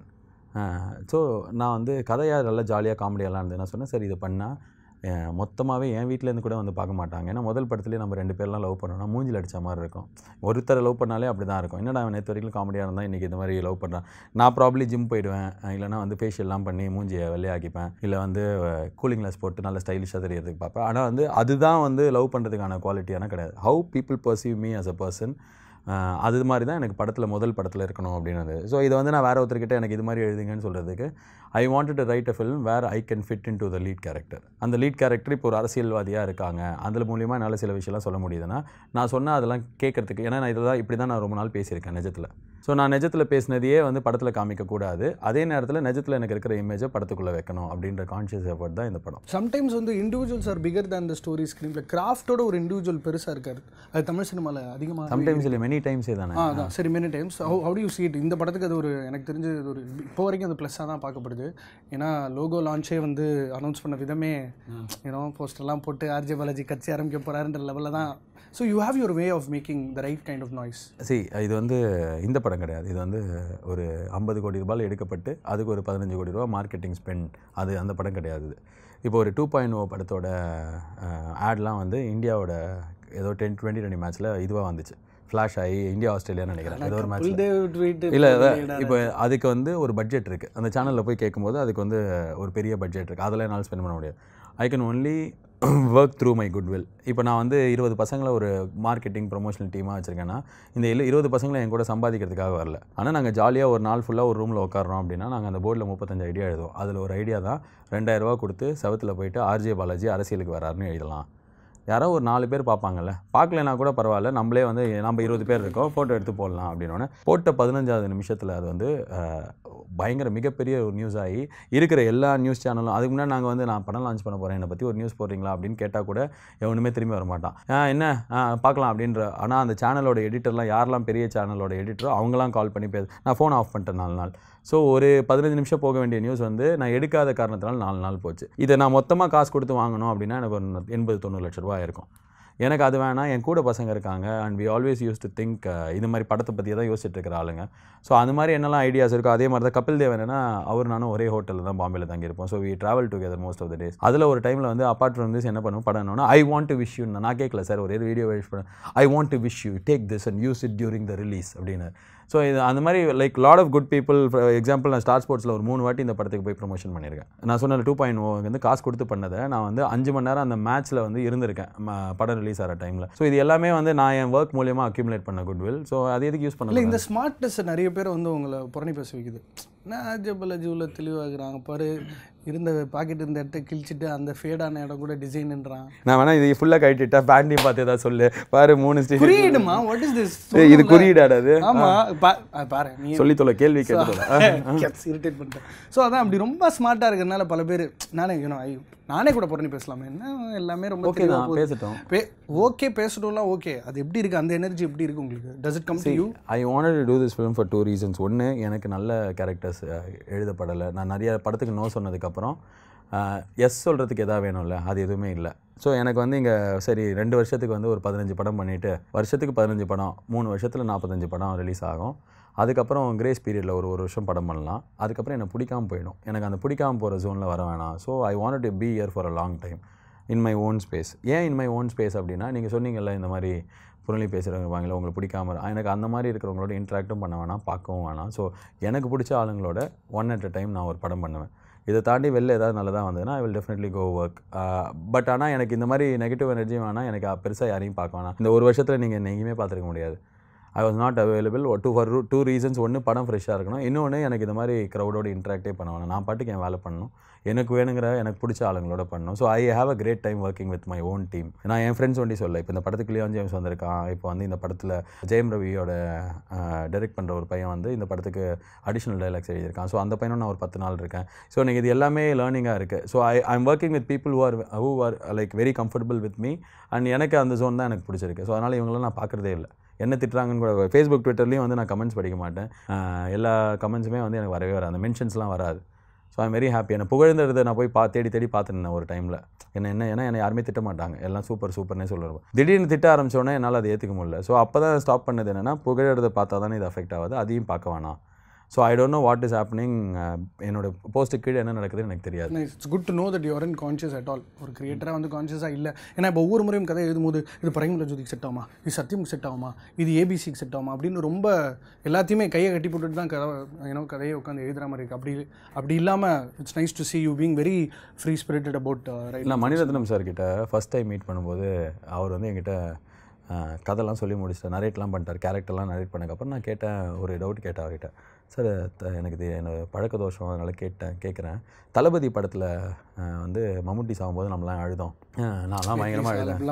ஸோ நான் வந்து கதையாக நல்லா ஜாலியாக காமெடியெல்லாம் இருந்தது. நான் சொன்னேன் சரி இது பண்ணால் மொத்தமாகவே என் வீட்டிலேருந்து கூட வந்து பார்க்க மாட்டாங்க. ஏன்னா முதல் படத்துலேயே நம்ம 2 பேர்லாம் லவ் பண்ணோம்னா மூஞ்சில் அடித்த மாதிரி இருக்கும். ஒருத்தரை லவ் பண்ணாலே அப்படி தான் இருக்கும். என்னடா நேற்று வரைக்கும் காமெடியாக இருந்தால் இன்றைக்கி இந்த மாதிரி லவ் பண்ணுறான். நான் ப்ராப்ளி ஜிம் போயிடுவேன், இல்லைனா வந்து ஃபேஷியல்லாம் பண்ணி மூஞ்சியை வெள்ளையாக்கிப்பேன், இல்லை வந்து கூலிங் கிளாஸ் போட்டு நல்லா ஸ்டைலிஷாக தெரியறதுக்கு பார்ப்பேன். ஆனால் வந்து அதுதான் வந்து லவ் பண்ணுறதுக்கான குவாலிட்டியான கிடையாது. How people perceive me as a person, அது மாதிரி தான் எனக்கு முதல் படத்தில் இருக்கணும் அப்படின்னு. ஸோ இதை வந்து நான் வேறு ஒருத்தர்கிட்ட எனக்கு இது மாதிரி எழுதுங்கன்னு சொல்கிறதுக்கு I wanted to write a film where I can fit in to the lead character. அந்த லீட் கேரக்டர் இப்போ ஒரு அரசியல்வாதியாக இருக்காங்க, அதில் மூலியமாக என்னால் சில விஷயம்லாம் சொல்ல முடியுதுன்னா நான் சொன்னால் அதெல்லாம் கேட்குறதுக்கு, ஏன்னா நான் இதெல்லாம் இப்படி தான் நான் ரொம்ப நாள் பேசியிருக்கேன் நிஜத்தில். ஸோ நான் நிஜத்தில் பேசினதையே வந்து படத்தில் காமிக்கக்கூடாது, அதே நேரத்தில் நிஜத்தில் எனக்கு இருக்கிற இமேஜை படத்துக்குள்ளே வைக்கணும் அப்படின்ற கான்ஷியஸ் எஃபர்ட் தான் இந்த படம். சம்டைம்ஸ் வந்து individuals are bigger than the story ஸ்க்ரீனில் கிராஃப்டோட ஒரு இண்டிவிஜுவல் பெருசாக இருக்காது, அது தமிழ் சினிமாவில் அதிகமாக. சம்டைம்ஸ் இல்லை, மெனி டைம்ஸே தானே. அதான் சரி, many times. How do you see it? இந்த படத்துக்கு அது ஒரு எனக்கு தெரிஞ்சு ஒரு இப்போ வரைக்கும் அது ப்ளஸ்ஸாக தான் பார்க்கப்படுது. ஏன்னா லோகோ லான்ச்சே வந்து அனௌன்ஸ் பண்ண விதமே ஏன்னோ போஸ்டர்லாம் போட்டு ஆர்ஜே பாலாஜி கட்சி ஆரம்பிக்க போகிறாருன்ற லெவலில் தான். So you have your way of making the right kind of noise. சரி, இது வந்து இந்த படம் கிடையாது, இது வந்து ஒரு 50 கோடி ரூபாயில் எடுக்கப்பட்டு அதுக்கு ஒரு 15 கோடி ரூபா மார்க்கெட்டிங் ஸ்பெண்ட், அது அந்த படம் கிடையாது. இப்போ ஒரு 2.0 படத்தோட ஆட்லாம் வந்து இந்தியாவோட ஏதோ 2020 மேட்ச்சில் இதுவாக வந்துச்சு, ஃப்ளாஷ் ஆகி இந்தியா ஆஸ்திரேலியான்னு நினைக்கிறேன் ஏதோ ஒரு மேட்ச். இல்லை இப்போ அதுக்கு வந்து ஒரு பட்ஜெட் இருக்குது, அந்த சேனலில் போய் கேட்கும்போது அதுக்கு வந்து ஒரு பெரிய பட்ஜெட் இருக்குது, அதெல்லாம் என்னால் ஸ்பெண்ட் பண்ண முடியாது. I can only work through my goodwill. இப்போ நான் வந்து 20 பசங்களை ஒரு மார்க்கெட்டிங் ப்ரொமோஷனல் டீமாக வச்சுருக்கேன்னா இந்த 20 பசங்களை என் கூட சம்பாதிக்கிறதுக்காக வரல. ஆனால் நாங்கள் ஜாலியாக ஒரு நாள் ஃபுல்லாக ஒரு ரூமில் உட்காரோம் அப்படின்னா நாங்கள் அந்த போர்டில் 35 ஐடியா எழுதுவோம். அதில் ஒரு ஐடியா தான் 2000 ரூபா கொடுத்து செவத்தில் போயிட்டு ஆர்ஜே பாலாஜி அரசியலுக்கு வராருன்னு எழுதலாம். யாரோ ஒரு 4 பேர் பார்ப்பாங்கல்ல, பார்க்கலனா கூட பரவாயில்ல, நம்மளே வந்து நம்ம 20 பேர் இருக்கோம், ஃபோட்டோ எடுத்து போடலாம் அப்படின்னோடனே போட்ட 15வது நிமிஷத்தில் அது வந்து பயங்கர மிகப்பெரிய ஒரு நியூஸ் ஆகி இருக்கிற எல்லா நியூஸ் சேனலும் அதுக்கு முன்னாடி நாங்கள் வந்து நான் படம் லான்ச் பண்ண போகிறேன், என்னை பற்றி ஒரு நியூஸ் போடுறீங்களா அப்படின்னு கேட்டால் கூட எவனுமே திரும்பி வர மாட்டான். என்ன பார்க்கலாம் அப்படின்ற. ஆனால் அந்த சேனலோட எடிட்டர்லாம் யாரெல்லாம் பெரிய சேனலோட எடிட்டரோ அவங்களாம் கால் பண்ணி நான் ஃபோன் ஆஃப் பண்ணிட்டேன் 4 நாள். ஸோ ஒரு 15 நிமிஷம் போக வேண்டிய நியூஸ் வந்து நான் எடுக்காத காரணத்தினால 4 நாள் போச்சு. இதை நான் மொத்தமாக காசு கொடுத்து வாங்கணும் அப்படின்னா எனக்கு ஒரு 80-90 லட்ச ரூபா இருக்கும். எனக்கு அது வேணாம், என் கூட பசங்க இருக்காங்க and we always use to think இது மாதிரி படத்தை பற்றியே தான் யோசிச்சுட்டு இருக்கிற ஆளுங்க. ஸோ அது மாதிரி என்னெல்லாம் ஐடியாஸ் இருக்கோ அதே மாதிரி தான் கபில் தேவ் என்னன்னா அவர் நானும் ஒரே ஹோட்டலில் தான் பாம்பேல தங்கியிருப்போம். So we travel together most of the days. அதில் ஒரு டைமில் வந்து அப்பார்ட் ஃப்ரம் திஸ் என்ன பண்ணுவோம் படம்னா I want to wish you. நான் கேட்கல சார், ஒரே வீடியோ விஷ் பண்ண I want to wish you take this and use it during the release அப்படின்னு. ஸோ இது அந்த மாதிரி like lot of good people. For example நான் ஸ்டார் ஸ்போர்ட்ஸில் ஒரு 3 வாட்டி இந்த படத்துக்கு போய் ப்ரொமோஷன் பண்ணியிருக்கேன். நான் சொன்ன 2.0 வந்து காசு கொடுத்து பண்ணதை நான் வந்து 5 மணி நேரம் அந்த மேட்ச்சில் வந்து இருந்திருக்கேன் படம் ரிலீஸ் ஆகிற டைமில். ஸோ இது எல்லாமே வந்து நான் என் ஒர்க் மூலியமாக அக்யூமுலேட் பண்ண குட்வில். ஸோ அது எதுக்கு யூஸ் பண்ணல. இந்த ஸ்மார்ட்னஸ் நிறைய பேர் வந்து உங்களை புறணி பேச வைக்குது. பலாஜி உள்ள தெளிவாகிறாங்க பாரு, இருந்த பாக்கெட் இருந்த இடத்த கிழிச்சிட்டு அந்த ஃபேடான இடம் கூட டிசைன்ன்றான். நான் வேணா இது ஃபுல்லாக கட்டிட்டா பேண்டையும் பார்த்து ஏதாவது சொல்லு பாரு. 3 ஸ்டேஜ் குறியீடுமா? What is this? இது குறியீடாடாது. ஆமா பாரு, நீ சொல்லி தொலை, கேள்வி கேட்டு இரிட்டேட் பண்ணிட்டேன். ஸோ அதான் அப்படி ரொம்ப ஸ்மார்ட்டாக இருக்கிறதுனால பல பேர் நானே கூட புறணி பேசலாமே, என்ன எல்லாமே ரொம்ப ஓகே தான் பேசட்டும். ஓகே பேசட்டும்லாம் ஓகே. அது எப்படி இருக்குது, அந்த எனர்ஜி எப்படி இருக்குது உங்களுக்கு? Does it come to you? I wanted to do this film for 2 reasons. ஒன்று, எனக்கு நல்ல கேரக்டர்ஸ் எழுதப்படலை. நான் நிறைய படத்துக்கு நோ சொன்னதுக்கப்புறம் எஸ் சொல்கிறதுக்கு எதாவது வேணும்ல, அது எதுவுமே இல்லை. ஸோ எனக்கு வந்து இங்கே சரி 2 வருஷத்துக்கு வந்து ஒரு 15 படம் பண்ணிவிட்டு வருஷத்துக்கு 15 படம் 3 வருஷத்தில் 45 படம் ரிலீஸ் ஆகும். அதுக்கப்புறம் கிரேஸ் பீரியடில் ஒரு வருஷம் படம் பண்ணலாம். அதுக்கப்புறம் எனக்கு பிடிக்காமல் போயிடும். எனக்கு அந்த பிடிக்காமல் போகிற ஜோனில் வர வேணாம். So I wanted to be here for a long time in my own space. ஏன் இன் மை ஓன் ஸ்பேஸ் அப்படின்னா, நீங்கள் சொன்னீங்கல்ல இந்த மாதிரி புரளி பேசுகிறவங்க வாங்கல உங்களுக்கு பிடிக்காம, எனக்கு அந்த மாதிரி இருக்கிறவங்களோட இன்ட்ராக்டும் பண்ண வேணாம், பார்க்கவும் வேணாம். ஸோ எனக்கு பிடிச்ச ஆளுங்களோட ஒன் அட் அ டைம் நான் ஒரு படம் பண்ணுவேன். இதை தாண்டி வெளில ஏதாவது நல்லதாக வந்ததுன்னா I will definitely go work. But ஆனால் எனக்கு இந்த மாதிரி நெகட்டிவ் எனர்ஜி வேணாம், எனக்கு பெருசாக யாரையும் பார்க்க வேணாம். இந்த ஒரு வருஷத்தில் நீங்கள் என்ன எங்கேயுமே பார்த்துருக்க முடியாது. I was not available for 2 reasons. ஒன்று, படம் ஃப்ரெஷ்ஷாக இருக்கணும். இன்னொன்று, எனக்கு இந்த மாதிரி க்ரௌடோடு இன்ட்ராக்டே பண்ண வேணும். நான் பாட்டுக்கு என் வேலை பண்ணணும், எனக்கு வேணுங்கிற எனக்கு பிடிச்ச ஆளுங்களோட பண்ணணும். So I have a great time working with my own team. நான் என் ஃப்ரெண்ட்ஸ் ஒண்டி சொல்ல, இப்போ இந்த படத்துக்கு லியான் ஜேம்ஸ் வந்திருக்கான். இப்போ வந்து இந்த படத்தில் ஜெயம் ரவியோட டைரக்ட் பண்ணுற ஒரு பையன் வந்து இந்த படத்துக்கு அடிஷ்னல் டைலாக்ஸ் எழுதியிருக்கான். ஸோ அந்த பையனும் நான் ஒரு 10 நாள் இருக்கேன். ஸோ எனக்கு இது எல்லாமே லேர்னிங்காக இருக்குது. So I am working with people who are like very comfortable with me and எனக்கு அந்த ஜோன் தான் எனக்கு பிடிச்சிருக்கு. ஸோ அதனால் இவங்களாம் நான் பார்க்குறதே இல்லை. என்ன திட்டுறாங்கன்னு கூட ஃபேஸ்புக் ட்விட்டர்லேயும் வந்து நான் கமெண்ட்ஸ் படிக்க மாட்டேன். எல்லா கமெண்ட்ஸுமே வந்து எனக்கு வரவே வராது, அந்த மென்ஷன்ஸ்லாம் வராது. So I'm very happy. என்னை புகழ்ந்ததை நான் போய் தேடி பார்த்துருந்தேன் ஒரு டைமில். ஏன்னா என்னை யாருமே திட்ட மாட்டாங்க, எல்லாம் சூப்பர்னே சொல்லுவோம். திடீர்னு திட்ட ஆரம்பிச்சோன்னே என்னால் அதை ஏற்றுக்க முடியல. ஸோ அப்போ தான் ஸ்டாப் பண்ணது என்னென்னா, புகழறதை பார்த்தா தானே இது அஃபெக்ட் ஆகுது, அதையும் பார்க்க வேணாம். So I don't know what is happening. என்னோட போஸ்ட்டு கீழே என்ன நடக்குதுன்னு எனக்கு தெரியாது. It's good to know that you are in conscious at all. ஒரு கிரியேட்டராக வந்து கான்ஷியஸாக இல்லை. ஏன்னா இப்போ ஒவ்வொரு முறையும் கதை எழுதும்போது இது பரங்கிமலஜோதிக்கு செட் ஆகுமா, இது சத்தியமுக்கு செட் ஆகுமா, இது ஏபிசிக்கு செட் ஆகுமா அப்படின்னு ரொம்ப எல்லாத்தையுமே கையை கட்டி போட்டுட்டு தான் கதையை உட்காந்து எழுதுகிற மாதிரி இருக்குது. அப்படி இல்லாமல் it's nice to see you being very free spirited about right. நான் மணிரத்னம் சார் கிட்ட ஃபஸ்ட் டைம் மீட் பண்ணும்போது அவர் வந்து என்கிட்ட கதைலாம் சொல்லி முடிச்சிட்டேன், நரேட்லாம் பண்ணிட்டார். கேரக்டர்லாம் நரேட் பண்ணக்கப்புறம் நான் கேட்டேன், ஒரு டவுட் கேட்டேன் அவர்கிட்ட. சார் எனக்கு இது என்னோட பழக்க தோஷம், அதனால் கேட்குறேன். தளபதி படத்தில் வந்து மம்முட்டி சாகும்போது நம்மளாம் அழுதோம். நான்லாம் பயங்கரமாக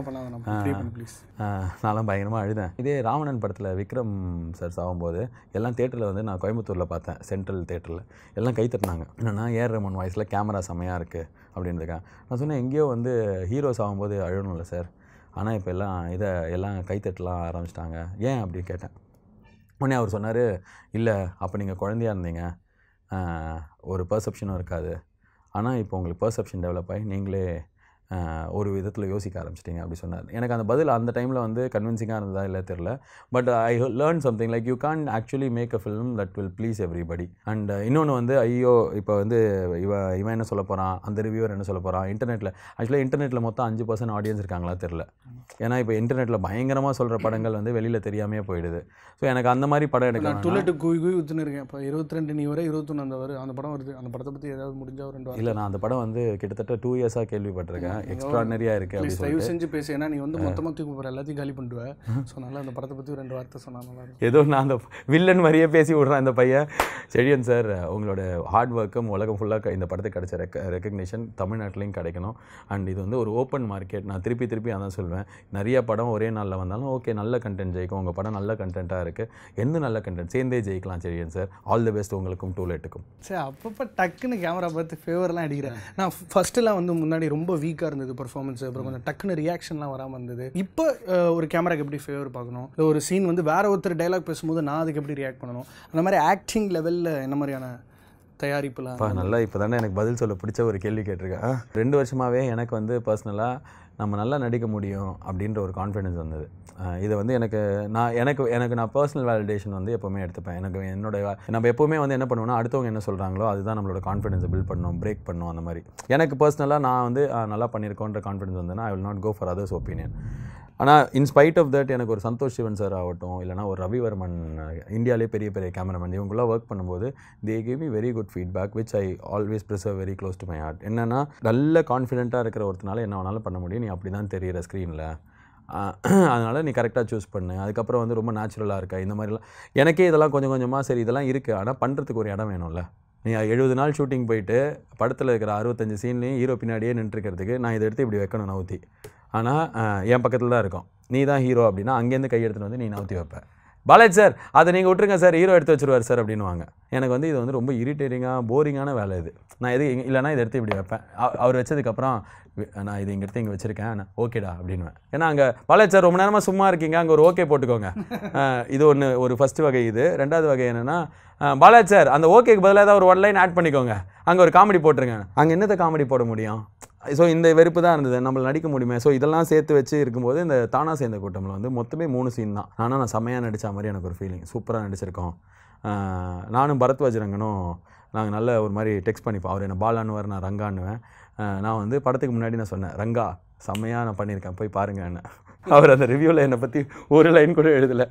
அழுதேன். இதே ராவணன் படத்தில் விக்ரம் சார் சாகும்போது எல்லாம் தேட்டரில் வந்து நான் கோயம்புத்தூரில் பார்த்தேன், சென்ட்ரல் தேட்டரில் எல்லாம் கை தட்டினாங்க. என்னன்னா ஏஆர் ரஹ்மான் வாய்ஸில் கேமரா செம்மையாக இருக்குது அப்படின்றதுக்காக. நான் சொன்னேன், எங்கேயோ வந்து ஹீரோ சாகும்போது அழணும்ல சார், ஆனால் இப்போ எல்லாம் கைத்தட்டலாம் ஆரம்பிச்சிட்டாங்க, ஏன் அப்படின்னு கேட்டேன். உடனே அவர் சொன்னார், இல்லை அப்போ நீங்கள் குழந்தையாக இருந்தீங்க, ஒரு பர்செப்ஷனும் இருக்காது, ஆனால் இப்போ உங்களுக்கு பர்செப்ஷன் டெவலப் ஆகி நீங்களே ஒரு விதத்தில் யோசிக்க ஆரம்பிச்சிட்டிங்க அப்படி சொன்னார். எனக்கு அந்த பதில் அந்த டைமில் வந்து கன்வின்சிங்காக இருந்ததா இல்லை தெரில. But I learn something like you can actually make a film that will please everybody. And இன்னொன்று வந்து ஐயோ இப்போ வந்து இவன் என்ன சொல்ல போகிறான், அந்த ரிவ்யூவர் என்ன சொல்ல போகிறான். இன்டர்நெட்டில் மொத்தம் 5% ஆடியன்ஸ் இருக்காங்களா தெரில. ஏன்னா இப்போ இன்டர்நெட்டில் பயங்கரமாக சொல்கிற படங்கள் வந்து வெளியில் தெரியாமே போயிடுது. ஸோ எனக்கு அந்த மாதிரி படம் எடுக்கலாம். டுலெட்டு குய் ஊற்றுன்னு இருக்கேன். இப்போ 22 நீ வர 21 அந்த படம் வருது. அந்த படத்தை பற்றி ஏதாவது முடிஞ்சால் 2 இல்லை, நான் அந்த படம் வந்து கிட்டத்தட்ட 2 இயர்ஸாக கேள்விப்பட்டிருக்கேன். எக்ஸ்ட்ரானரியாக இருக்குது அப்படி தயவு செஞ்சு பேசு. ஏன்னா நீ வந்து மொத்தமாக தூக்கி போகிற எல்லாத்தையும் காலி பண்ணுவேன். ஸோ அதனால் அந்த படத்தை பற்றி 2 வார்த்தை சொன்னால் நல்லா இருக்கும். ஏதோ நான் அந்த வில்லன் மாதிரியே பேசி விட்றேன் இந்த பையன். செழியன் சார், உங்களோட ஹார்ட் ஒர்க்கும் உலகம் ஃபுல்லாக இந்த படத்துக்கு கிடைச்ச ரெக்கக்னிஷன் தமிழ்நாட்டிலையும் கிடைக்கணும். அண்ட் இது வந்து ஒரு ஓப்பன் மார்க்கெட். நான் திருப்பி அதான் சொல்வேன். நிறைய படம் ஒரே நாளில் வந்தாலும் ஓகே, நல்ல கண்டென்ட் ஜெயிக்கும். உங்கள் படம் நல்ல கண்டென்ட்டாக இருக்குது. எந்த நல்ல கண்டென்ட் சேர்ந்தே ஜெயிக்கலாம் Chezhiyan sir. All the best உங்களுக்கும் டூலேட்டுக்கும். சரி, அப்பப்போ டக்குன்னு கேமரா பார்த்து ஃபேவர்லாம் அடிக்கிறேன். நான் ஃபஸ்ட்டுலாம் வந்து முன்னாடி ரொம்ப வீக்காக இருந்தது பர்ஃபார்மன்ஸ். அப்புறம் கொஞ்சம் டக்குன்னு ரியாக்ஷன்லாம் வராமல் இருந்தது. இப்போ ஒரு கேமராக்கு எப்படி ஃபேவர் பார்க்கணும், இல்லை ஒரு சீன் வந்து வேற ஒருத்தர் டைலாக் பேசும்போது நான் அதுக்கு எப்படி ரியாக்ட் பண்ணணும், அந்த மாதிரி ஆக்டிங் லெவலில் என்ன மாதிரியான தயாரிப்புலாம் நல்லா இப்போ தானே எனக்கு பதில் சொல்ல பிடிச்ச ஒரு கேள்வி கேட்டிருக்கேன். 2 வருஷமாகவே எனக்கு வந்து பர்சனலாக நம்ம நல்லா நடிக்க முடியும் அப்படின்ற ஒரு கான்ஃபிடென்ஸ் வந்தது. இதை வந்து எனக்கு நான் பர்சனல் வேலிடேஷன் வந்து எப்போவுமே எடுத்துப்பேன். நம்ம எப்போவுமே வந்து என்ன பண்ணுவோம்னா, அடுத்தவங்க என்ன சொல்கிறாங்களோ அதுதான் நம்மளோட கான்ஃபிடென்ஸை பில்ட் பண்ணணும், பிரேக் பண்ணணும். அந்த மாதிரி எனக்கு பர்சனலாக நான் வந்து நல்லா பண்ணியிருக்கோன்ற கான்ஃபிடென்ஸ் வந்தேன்னா I will not go for others opinion. ஆனால் இன்ஸ்பைட் ஆஃப் தட் எனக்கு ஒரு சந்தோஷ் சிவன் சார் ஆகட்டும், இல்லைனா ஒரு ரவிவர்மன், இந்தியாவிலே பெரிய கேமராமேன், இவங்களாம் ஒர்க் பண்ணும்போது they give me very good feedback which I always preserve very close to my heart. என்னென்னா, நல்ல கான்ஃபிடென்ட்டாக இருக்கிற ஒருத்தனால என்ன வேணாலும் பண்ண முடியும், நீ அப்படி தான் தெரிகிற ஸ்க்ரீனில், அதனால் நீ கரெக்டாக சூஸ் பண்ணு, அதுக்கப்புறம் வந்து ரொம்ப நேச்சுரலாக இருக்கா, இந்த மாதிரிலாம். எனக்கே இதெல்லாம் கொஞ்சமாக சரி இதெல்லாம் இருக்குது, ஆனால் பண்ணுறதுக்கு ஒரு இடம் வேணும்ல. நீ 70 நாள் ஷூட்டிங் போயிட்டு படத்தில் இருக்கிற 65 சீன்லேயும் ஹீரோ பின்னாடியே நின்றுருக்கிறதுக்கு நான் இதை எடுத்து இப்படி வைக்கணும் நவுத்தி. ஆனால் என் பக்கத்தில் தான் இருக்கும், நீ தான் ஹீரோ அப்படின்னா அங்கேருந்து கை எடுத்துகிட்டு வந்து நீ நவுத்தி வைப்பேன். பாலாஜி சார் அதை நீங்கள் விட்டுருங்க சார், ஹீரோ எடுத்து வச்சுருவார் சார் அப்படின்னுவாங்க. எனக்கு வந்து இது வந்து ரொம்ப இரிட்டேட்டிங்காக போரிங்கான வேலை இது. நான் இல்லைனா இதை எடுத்து இப்படி வைப்பேன். அவர் வச்சதுக்கப்புறம் நான் இது இங்கே எடுத்து இங்கே வச்சுருக்கேன், ஓகேடா அப்படின்னுவேன். ஏன்னா அங்கே பாலாஜி சார் ரொம்ப நேரமாக சும்மா இருக்கீங்க, அங்கே ஒரு ஓகே போட்டுக்கோங்க. இது ஒரு ஃபஸ்ட்டு வகை. இது 2வது வகை என்னென்னா, பாலாஜி சார் அந்த ஓகேக்கு பதிலாக ஏதாவது ஒரு 1 லைன் ஆட் பண்ணிக்கோங்க, அங்கே ஒரு காமெடி போட்டுருங்க. அங்கே என்னத்தை காமெடி போட முடியும்? ஸோ இந்த வெறுப்பு தான் இருந்தது, நம்மளை நடிக்க முடியுமே. ஸோ இதெல்லாம் சேர்த்து வச்சு இருக்கும்போது இந்த தானா சேர்ந்த கூட்டமில் வந்து மொத்தமே 3 சீன் தான். ஆனால் நான் செம்மையாக நடித்த மாதிரி எனக்கு ஒரு ஃபீலிங், சூப்பராக நடிச்சிருக்கோம். நானும் பரத்வாஜரங்கனும் நாங்கள் நல்ல ஒரு மாதிரி டெக்ஸ்ட் பண்ணிப்போம். அவர் என்ன பாலான்னுவார், நான் ரங்கான்னுவேன். நான் வந்து படத்துக்கு முன்னாடி நான் சொன்னேன், ரங்கா செம்மையாக நான் பண்ணியிருக்கேன், போய் பாருங்கள் என்ன. அவர் அந்த ரிவ்யூவில் என்னை பற்றி ஒரு லைன் கூட எழுதலை,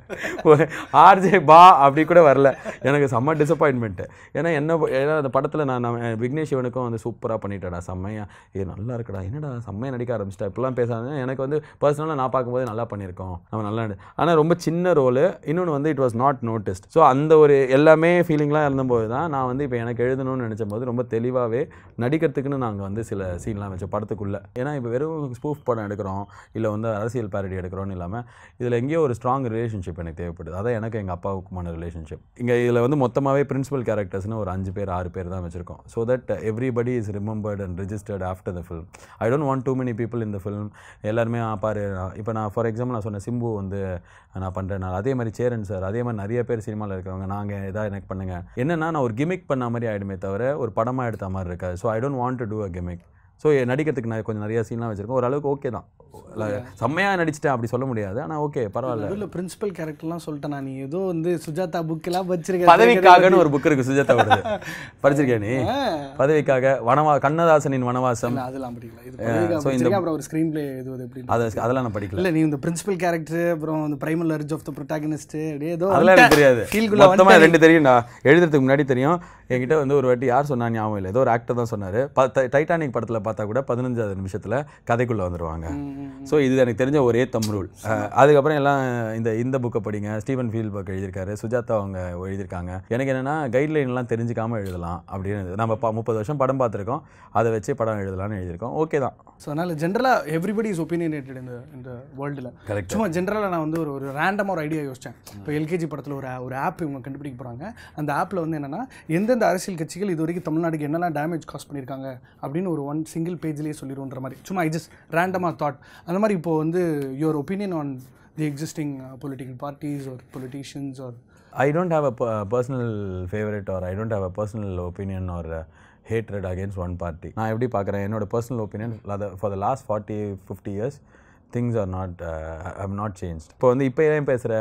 ஆர்ஜே பா அப்படி கூட வரல. எனக்கு செம்ம டிசப்பாயின்மெண்ட்டு. ஏன்னா அந்த படத்தில் நான் விக்னேஷ் சிவனுக்கும் வந்து சூப்பராக பண்ணிட்டேடா, செம்மையாக நல்லா இருக்குடா, என்னடா செம்மையாக நடிக்க ஆரம்பிச்சிட்டா, இப்படிலாம் பேசாத. எனக்கு வந்து பர்சனலாக நான் பார்க்கும்போது நல்லா பண்ணியிருக்கோம், நம்ம நல்லா. ஆனால் ரொம்ப சின்ன ரோலு, இன்னொன்று வந்து it was not noticed. So அந்த ஒரு எல்லாமே ஃபீலிங்லாம் இருந்தபோது தான் நான் வந்து இப்போ எனக்கு எழுதணும்னு நினச்ச போது ரொம்ப தெளிவாகவே நடிக்கிறதுக்குன்னு நாங்கள் வந்து சில சீன்லாம் வச்சோம் படத்துக்குள்ளே. ஏன்னா இப்போ வெறும் ஸ்பூஃப் படம் எடுக்கிறோம், இல்லை வந்து அரசியல் பேரடி எடுக்கிறோன்னு இல்லாமல் இதில் எங்கேயோ ஒரு ஸ்ட்ராங் ரிலேஷன்ஷிப் எனக்கு தேவைப்படுது. அதான் எனக்கு எங்கள் அப்பாவுக்குமான ரிலேஷன்ஷிப். இங்கே இதில் வந்து மொத்தமாகவே பிரின்சிபல் கேரக்டர்ஸ்னு ஒரு 5 பேர் 6 பேர் தான் வச்சுருக்கோம். So that everybody is remembered and registered after the film. I don't want too many people in the film. எல்லாருமே பாரு, இப்போ நான் ஃபார் எக்ஸாம்பிள் நான் சொன்னேன் சிம்பு வந்து நான் பண்ணுறேன், அதே மாதிரி சேரன் சார், அதே மாதிரி நிறைய பேர் சினிமாவில் இருக்கிறவங்க, நாங்கள் எதாவது எனக்கு பண்ணுங்க. என்னென்னா நான் ஒரு கிமிக் பண்ண மாதிரி ஆகிடுமே தவிர ஒரு படமாக எடுத்த மாதிரி இருக்காது. So I don't want to do a gimmick. So நடிக்கிறதுக்கு நான் கொஞ்சம் நிறைய சீன்லாம் வச்சுருக்கேன். ஓரளவுக்கு ஓகே தான், செம்மையாக நடிச்சிட்டேன் அப்படி சொல்ல முடியாது, ஆனால் ஓகே பரவாயில்ல. இல்லை பிரின்சிபல் கேரக்டர்லாம் சொல்லிட்டேன் நான். நீ ஏதோ வந்து சுஜாதா புக்கெல்லாம் வச்சிருக்கேன். பதவிக்காகன்னு ஒரு புக் இருக்குது சுஜாதா வருது, படிச்சிருக்கேன் நீ? பதவிக்காக, கண்ணதாசனின் வனவாசம், அதெல்லாம் படிக்கல. ஸோ இந்த அப்புறம் ஒரு ஸ்க்ரீன் பிளே இது எப்படி அதெல்லாம் நான் படிக்கல. இல்லை நீ இந்த பிரின்சிபல் கேரக்டர், அப்புறம் இந்த primal urge of the protagonist, ஏதோ அதெல்லாம் எனக்கு தெரியாது. மொத்தமாக 2 தெரியும்டா, எழுதுறதுக்கு முன்னாடி தெரியும். என்கிட்ட வந்து ஒரு வாட்டி யார் சொன்னா ஞாபகம் இல்லை, ஏதோ ஒரு ஆக்டர் தான் சொன்னார், டைட்டானிக் படத்தில் பார்த்தா கூட 15வது நிமிஷத்தில் கதைக்குள்ளே வந்துடுவாங்க. ஸோ இது எனக்கு தெரிஞ்ச ஒரே தம் ரூல். அதுக்கப்புறம் எல்லாம் இந்த புக்கை படிங்க, ஸ்டீவன் ஃபீல்பர்க் எழுதியிருக்காரு, சுஜாதா அவங்க எழுதியிருக்காங்க. எனக்கு என்னென்னா கைட்லைன்லாம் தெரிஞ்சுக்காமல் எழுதலாம் அப்படின்னு. நம்ம 30 வருஷம் படம் பார்த்துருக்கோம், அதை வச்சு படம் எழுதலாம்னு எழுதியிருக்கோம். ஓகே தான். ஸோ அதனால் ஜென்ரலாக எவ்ரிபடி இஸ் ஒப்பீனியேட்டட் இந்த வேர்ல்டில். கரெக்ட். சும்மா ஜென்ரலாக நான் வந்து ஒரு ரேண்டமாக ஒரு ஐடியா யோசித்தேன். இப்போ எல்கேஜி படத்தில் ஒரு ஆப் இவங்க கண்டுபிடிக்க போகிறாங்க. அந்த ஆப்பில் வந்து என்னென்னா எந்தெந்த அரசியல் கட்சிகள் இது வரைக்கும் தமிழ்நாடுக்கு என்னெல்லாம் டேமேஜ் காஸ் பண்ணியிருக்காங்க அப்படின்னு ஒரு சிங்கிள் பேஜ்லேயே சொல்லிடுன்ற மாதிரி சும்மா ஐ ஜஸ்ட் ரேண்டமாக தாட். அந்த மாதிரி இப்போது வந்து your opinion on the existing political parties or politicians or? I don't have a personal favorite or I don't have a personal opinion or hatred against one party. நான் எப்படி பார்க்குறேன், என்னோட personal opinion for the last 40-50 years things are not have not changed. இப்போ வந்து இப்போ ஏன் பேசுகிற,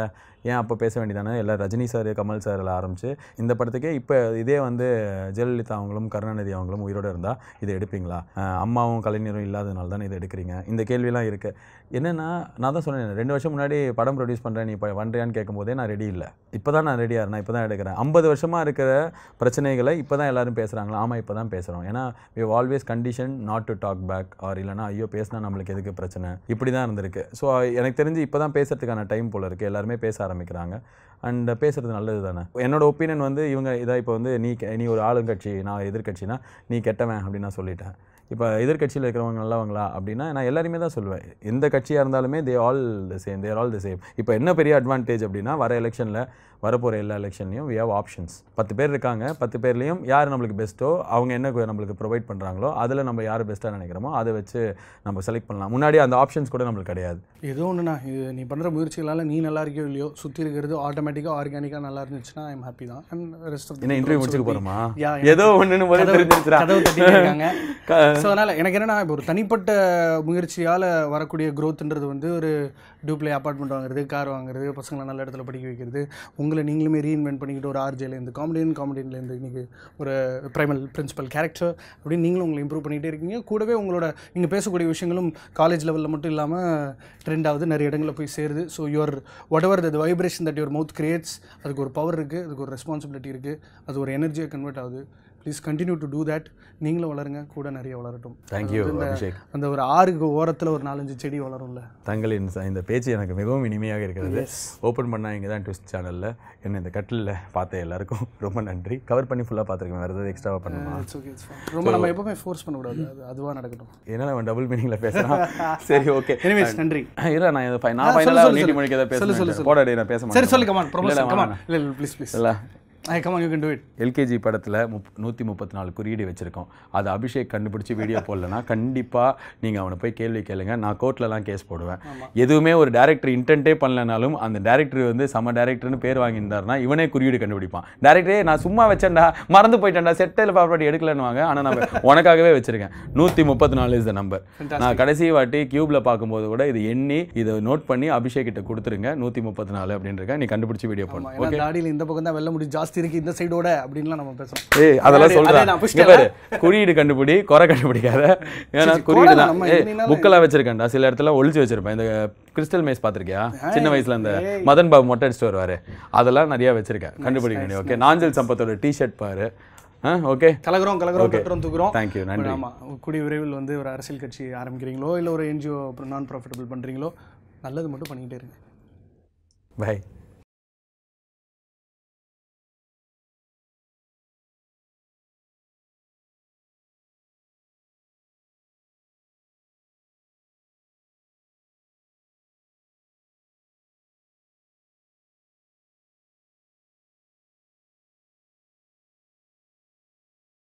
ஏன் அப்போ பேச வேண்டியதானே எல்லாம் ரஜினி சார் கமல் சார் எல்லாம் ஆரம்பிச்சு இந்த படத்துக்கே இப்போ இதே வந்து ஜெயலலிதா அவங்களும் கருணாநிதி அவங்களும் உயிரோடு இருந்தால் இதை எடுப்பீங்களா, அம்மாவும் கலைஞரும் இல்லாதனால தானே இதை எடுக்கிறீங்க, இந்த கேள்வியெல்லாம் இருக்குது. என்னென்னா நான் தான் சொன்னேன் 2 வருஷம் முன்னாடி படம் ப்ரொடியூஸ் பண்ணுறேன் நீ இப்போ பண்ணுறியான்னு கேட்கும்போதே நான் ரெடி இல்லை, இப்போ தான் நான் ரெடியாக இருந்தேன், இப்போ தான் எடுக்கிறேன். 50 வருஷமாக இருக்கிற பிரச்சனைகளை இப்போ தான் எல்லோரும் பேசுகிறாங்களா, ஆமாம் இப்போ தான் பேசுகிறோம். ஏன்னா we have always conditioned not to talk back or இல்லைனா ஐயோ பேசினா நம்மளுக்கு எதுக்கு பிரச்சனை, இப்படி தான் இருந்திருக்கு. ஸோ எனக்கு தெரிஞ்சு இப்போ தான் பேசுறதுக்கான டைம் போல் இருக்குது, எல்லாருமே பேச ஆரம்பிக்கிறாங்க. அண்ட் பேசுகிறது நல்லது தானே. என்னோட ஒப்பீனியன் வந்து இவங்க இதாக இப்போ வந்து நீ ஒரு ஆளுங்கட்சி நான் எதிர்கட்சினா நீ கெட்டவன் அப்படின்னு நான் சொல்லிட்டேன். இப்போ எதிர்கட்சியில் இருக்கிறவங்க நல்லவங்களா அப்படின்னா நான் எல்லாருமே தான் சொல்லுவேன். எந்த கட்சியாக இருந்தாலுமே தே ஆல் த சேம். இப்போ என்ன பெரிய அட்வான்டேஜ் அப்படின்னா வர எலெக்ஷனில் வரப்போகிற எல்லா எலெக்ஷன்லையும் we have ஆப்ஷன்ஸ். 10 பேர் இருக்காங்க, 10 பேர்லேயும் யார் நம்மளுக்கு பெஸ்ட்டோ அவங்க என்ன நம்மளுக்கு ப்ரொவைட் பண்ணுறாங்களோ அதில் நம்ம யார் பெஸ்ட்டாக நினைக்கிறோமோ அதை வச்சு நம்ம செலக்ட் பண்ணலாம். முன்னாடி அந்த ஆப்ஷன்ஸ் கூட நம்மளுக்கு கிடையாது. ஏதோ ஒன்றுண்ணா, இது நீ பண்ணுற முயற்சிகளால் நீ நல்லா இருக்கியோ இல்லையோ சுற்றி இருக்கிறது ஆட்டோமேட்டிக்காக ஆர்கானிக்காக நல்லா இருந்துச்சுன்னா ஐம் ஹாப்பி தான். அண்ட் ரெஸ்ட் ஆஃப் என்ன இன்டர்வியூ முடிச்சுக்க போகிறோமா ஏதோ ஒன்று தெரிஞ்சிருக்காங்க. ஸோ அதனால் எனக்கு என்னென்னா இப்போ ஒரு தனிப்பட்ட முயற்சியால் வரக்கூடிய க்ரோத்துன்றது வந்து ஒரு டூப்ளே அப்பார்ட்மெண்ட் வாங்குறது, கார் வாங்குறது, பசங்களை நல்ல இடத்துல படிக்க வைக்கிறது, உங்களை நீங்களுமே ரீஇன்வென்ட் பண்ணிக்கிட்டு ஒரு ஆர்ஜேலேருந்து காமெடியன்லேருந்து இன்றைக்கி ஒரு பிரின்சிபல் கேரக்டர் அப்படின்னு நீங்களும் உங்களை இம்ப்ரூவ் பண்ணிகிட்டே இருக்கீங்க. கூடவே உங்களோட நீங்கள் பேசக்கூடிய விஷயங்களும் காலேஜ் லெவலில் மட்டும் இல்லாமல் ட்ரெண்ட் ஆகுது, நிறைய இடங்களில் போய் சேருது. So your whatever the vibration that your mouth creates, அதுக்கு ஒரு பவர் இருக்குது, அதுக்கு ஒரு ரெஸ்பான்சிபிலிட்டி இருக்குது, அது ஒரு எனர்ஜியாக கன்வெர்ட் ஆகுது. Please continue to do that. நீங்களும் வளருங்க, கூட நிறைய வளரட்டும். தேங்க்யூ அபிஷேக். அந்த ஒரு 6 ஓரத்தில் ஒரு 4-5 செடி வளரும்ல. தங்களின் இந்த பேச்சு எனக்கு மிகவும் இனிமையாக இருக்கிறது. ஓப்பன் பண்ணா இங்கதான் ட்விஸ்ட் சேனலில் என்ன இந்த கட்டிலில் பார்த்த எல்லாருக்கும் ரொம்ப நன்றி. கவர் பண்ணி ஃபுல்லாக பார்த்துருக்கேன். வேறு ஏதாவது எக்ஸ்ட்ராவாக பண்ணுமா? ரொம்ப நம்ம எப்பவுமே ஃபோர்ஸ் பண்ணக்கூடாது, அதுவாக நடக்கட்டும். ஏன்னா அவன் டபுள் மீனிங்கில் பேசுகிறான். சரி ஓகே, எனிவேஸ் நன்றி. இல்லை நான் ஃபைனலாக நீட்டி மணிக்கு ஏதாவது பேசுகிறேன். போடாடி நான் பேச மாட்டேன். சரி சொல்லு, கமான் ப்ரொமோஷன். இல்லை ப்ளீஸ் இல்லை come on, you can do it. LKG படத்தில் 134 குறியீடு வச்சுருக்கோம். அது அபிஷேக் கண்டுபிடிச்சி வீடியோ போடலன்னா கண்டிப்பாக நீங்கள் அவனை போய் கேள்வி கேளுங்க. நான் கோர்ட்லலாம் கேஸ் போடுவேன். எதுவுமே ஒரு டேரக்டர் இன்டென்ட்டே பண்ணலனாலும் அந்த டேரக்டர் வந்து செம்ம டேரக்டர்னு பேர் வாங்கியிருந்தாருன்னா இவனே குறியீடு கண்டுபிடிப்பான். டேரக்டரே நான் சும்மா வச்சேன்டா, மறந்து போயிட்டேன்டா, செட்டில் ப்ராப்பர்ட்டி எடுக்கலன்னு வாங்க. ஆனால் நான் உனக்காகவே வச்சுருக்கேன். 134 இஸ் த நம்பர். நான் கடைசி வாட்டி கியூபில் பார்க்கும்போது கூட இது எண்ணி இதை நோட் பண்ணி அபிஷேக் கிட்ட கொடுத்துருங்க. 134 அப்படின்றக்க நீ கண்டுபிடிச்சி வீடியோ போடணும். ஓகே, தாடியில் இந்த பக்கம் தான் வெள்ள முடி ஜாஸ்தி இருக்கு, இந்த சைடோட அப்படின்லாம் நம்ம பேசணும். ஏய் அதெல்லாம் சொல்றேன். குறியீடு கண்டுபிடி, குறை கண்டுபிடிக்காத. ஏன்னா குறியீடு புக்கெல்லாம் வச்சிருக்கேன்டா, சில இடத்துல ஒளிச்சு வச்சிருப்பேன். இந்த கிறிஸ்டல் மேஸ் பார்த்திருக்கியா? சின்ன வயசுல அந்த மதன் பாபு மொட்டை அடிச்சுட்டு வருவாரு, அதெல்லாம் நிறைய வச்சிருக்கேன். கண்டுபிடிக்க. ஓகே, நாஞ்சல் சம்பத்தோட டிஷர்ட் பாரு. ஓகே, கலகுறோம் தூக்குறோம். தேங்க்யூ, நன்றி. ஆமாம், கூடிய விரைவில் வந்து ஒரு அரசியல் கட்சி ஆரம்பிக்கிறீங்களோ இல்லை ஒரு என்ஜிஓ நான் ப்ராஃபிட்டபிள் பண்ணுறீங்களோ நல்லது மட்டும் பண்ணிக்கிட்டே இருங்க. பை.